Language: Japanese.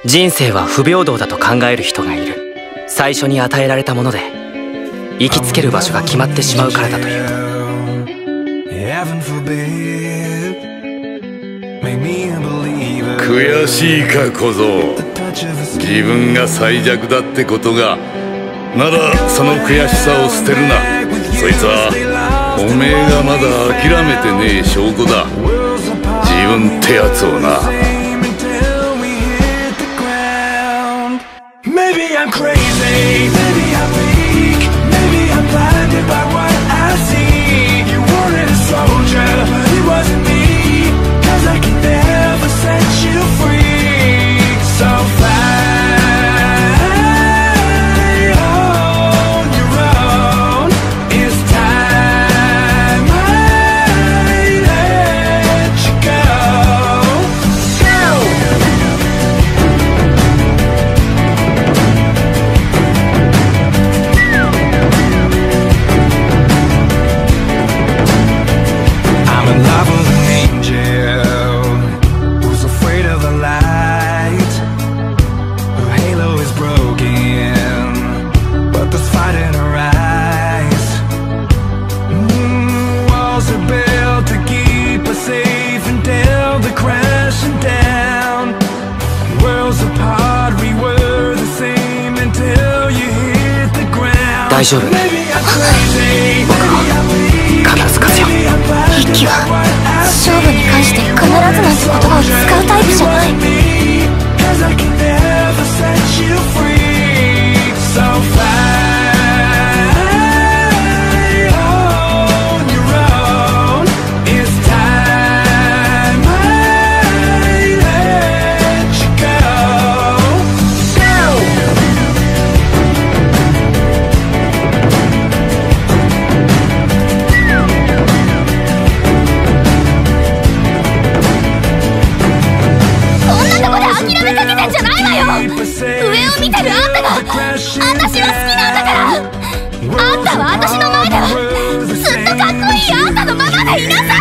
人生は不平等だと考える人がいる。最初に与えられたもので行きつける場所が決まってしまうからだという。 悔しいか小僧。自分が最弱だってことが。ならその悔しさを捨てるな。そいつはおめえがまだ諦めてねえ証拠だ。自分ってやつをな。Maybe I'm crazy, maybe I'm weak, maybe I'm blinded by what I see. You wanted a soldier, but it wasn't me, 'cause I can never set you free. So fly on your own. It's time I let you go. I'm in love with an angel who's afraid of the light. Her halo is broken, but there's fight in her eyes. Walls are built to keep us safe until they're crashing down. Worlds apart, we were the same until you hit the ground. 大丈夫。僕は必ず勝つよ。 一輝は勝負に関して必ずなんて言葉を使うタイプじゃない。上を見てるあんたが私は好きなんだから。あんたは私の前ではずっとかっこいいあんたのままでいなさい。